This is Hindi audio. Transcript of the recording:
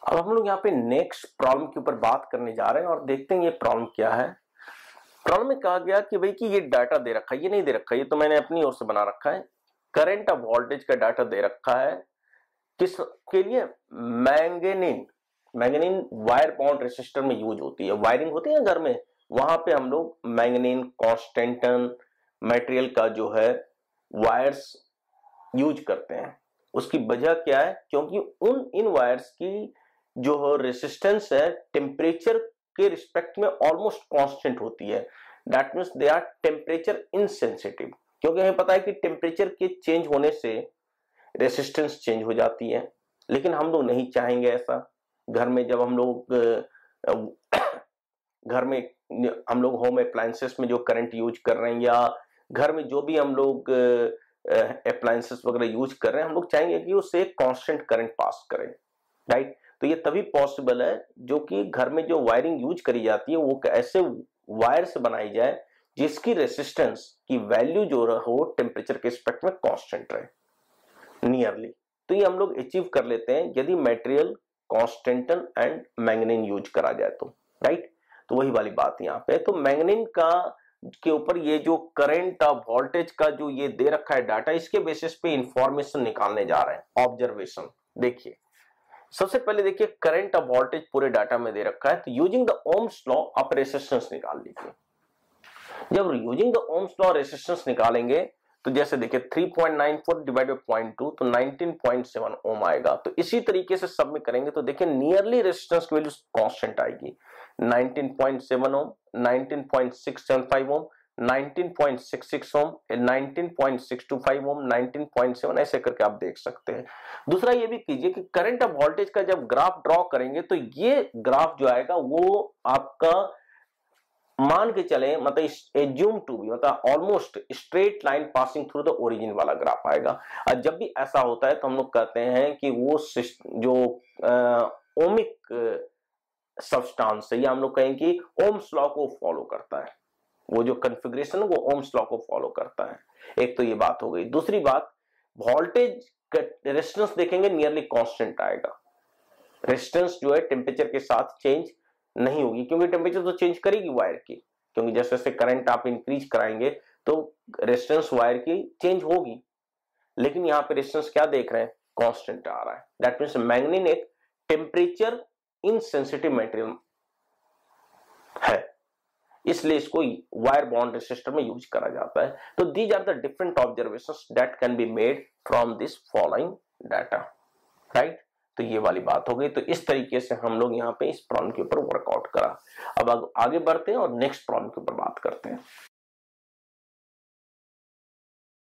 अब हम लोग यहाँ पे नेक्स्ट प्रॉब्लम के ऊपर बात करने जा रहे हैं और देखते हैं ये प्रॉब्लम क्या है। प्रॉब्लम में कहा गया कि भाई कि ये डाटा दे रखा है, ये नहीं दे रखा है, ये तो मैंने अपनी ओर से बना रखा है। करंट ऑफ वोल्टेज का डाटा दे रखा है किसके लिए? Manganin. Manganin wire bound resistor में यूज होती है, वायरिंग होती है घर में, वहां पे हम लोग मैंगनीन कॉन्स्टेंटन मटेरियल का जो है वायर्स यूज करते हैं। उसकी वजह क्या है? क्योंकि इन वायर्स की जो रेसिस्टेंस है टेम्परेचर के रिस्पेक्ट में ऑलमोस्ट कांस्टेंट होती है। That means they are temperature insensitive, क्योंकि हमें पता है कि टेम्परेचर के चेंज होने से रेसिस्टेंस चेंज हो जाती है, लेकिन हम लोग नहीं चाहेंगे ऐसा। घर में जब हम लोग घर में हम लोग होम अप्लायंसेस में जो करंट यूज कर रहे हैं या घर में जो भी हम लोग अप्लायंसेस वगैरह यूज कर रहे हैं, हम लोग चाहेंगे कि उससे कांस्टेंट करंट पास करें, राइट। तो ये तभी पॉसिबल है जो कि घर में जो वायरिंग यूज करी जाती है वो ऐसे वायर से बनाई जाए जिसकी रेसिस्टेंस की वैल्यू जो हो टेम्परेचर के रिस्पेक्ट में कांस्टेंट रहे नियरली। तो ये हम लोग अचीव कर लेते हैं यदि material constantan and manganin use करा जाए तो, राइट। तो वही वाली बात यहाँ पे। तो मैंगनीन का के ऊपर ये जो करंट ऑफ वोल्टेज का जो ये दे रखा है डाटा, इसके बेसिस पे इंफॉर्मेशन निकालने जा रहे हैं। ऑब्जर्वेशन देखिए, सबसे पहले देखिए करंट ऑफ वोल्टेज पूरे डाटा में दे रखा है, तो यूजिंग द ओम्स लॉ आप रेसिस्टेंस निकाल लीजिए। जब using the Ohm's law resistance निकालेंगे तो जैसे देखिए 3.94 डिवाइड बाय 0.2 तो 19.7 ओम आएगा। तो इसी तरीके से सब में करेंगे तो देखिए नियरली रेजिस्टेंस की वैल्यू कांस्टेंट आएगी, 19.7 ओम, 19.675 ओम, 19.66 ओम, 19.625 ओम, 19.7, ऐसे करके आप देख सकते हैं। दूसरा ये भी कीजिए कि करंट ऑफ वोल्टेज का जब ग्राफ ड्रॉ करेंगे तो ये ग्राफ जो आएगा वो आपका मान के चले मतलब एज्यूम टू बी मतलब almost straight line passing through the origin वाला ग्राफ आएगा। और जब भी ऐसा होता है तो हम लोग कहते हैं कि वो जो ओमिक सब्सटेंस है या हम लोग कहें कि ओम्स लॉ को फॉलो करता है, वो जो कॉन्फ़िगरेशन वो ओम्स लॉ को फॉलो करता है। एक तो ये बात हो गई। दूसरी बात, वोल्टेज रेजिस्टेंस देखेंगे नियरली कांस्टेंट आएगा। रेजिस्टेंस जो है टेम्परेचर के साथ चेंज नहीं होगी, क्योंकि टेम्परेचर तो चेंज करेगी वायर की, क्योंकि जैसे जैसे करंट आप इंक्रीज कराएंगे तो रेजिस्टेंस वायर की चेंज होगी। लेकिन यहाँ पे रेजिस्टेंस क्या देख रहे हैं? कांस्टेंट आ रहा है। दैट मींस मैंगनीन एक टेम्परेचर इनसेंसिटिव मटेरियल है, इसलिए इसको वायर बॉन्ड रेसिस्टर में यूज करा जाता है। तो these are the different observations that can be made from this following data, right. तो ये वाली बात हो गई। तो इस तरीके से हम लोग यहाँ पे इस प्रॉब्लम के ऊपर वर्कआउट करा। अब आगे बढ़ते हैं और नेक्स्ट प्रॉब्लम के ऊपर बात करते हैं।